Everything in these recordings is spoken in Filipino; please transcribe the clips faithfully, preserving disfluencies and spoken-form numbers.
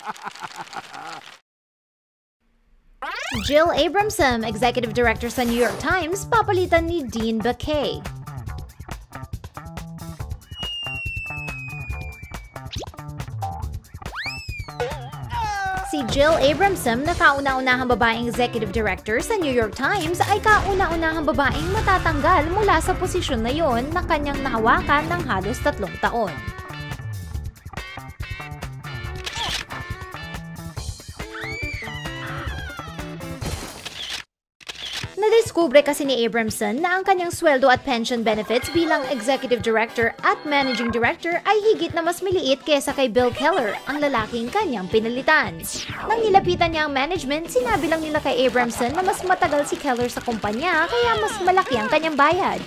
Jill Abramson, Executive Director sa New York Times, papalitan ni Dean Baquet. Si Jill Abramson na kauna-unahang babaeng Executive Director sa New York Times ay kauna-unahang babaeng matatanggal mula sa posisyon na yon na kanyang nahawakan ng halos tatlong taon. Nadiskubre kasi ni Abramson na ang kanyang sweldo at pension benefits bilang Executive Director at Managing Director ay higit na mas maliit kaysa kay Bill Keller, ang lalaking kanyang pinalitan. Nang nilapitan niya ang management, sinabi lang nila kay Abramson na mas matagal si Keller sa kompanya kaya mas malaki ang kanyang bayad.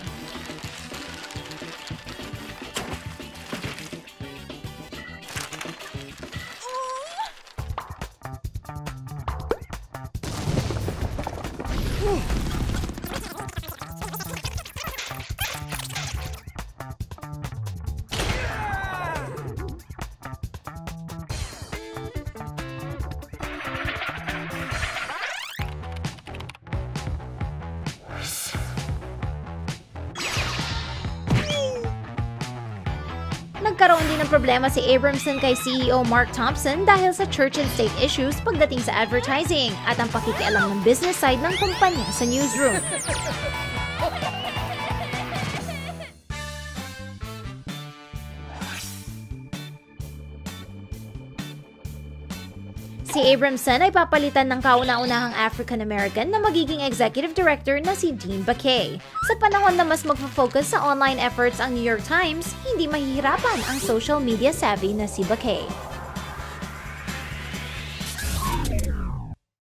Nagkaroon din ng problema si Abramson kay C E O Mark Thompson dahil sa church and state issues pagdating sa advertising at ang pakikialam ng business side ng kumpanya sa newsroom. Si Abramson ay papalitan ng kauna-unahang African-American na magiging Executive Director na si Dean Baquet. Sa panahon na mas magfo-focus sa online efforts ang New York Times, hindi mahihirapan ang social media savvy na si Baquet.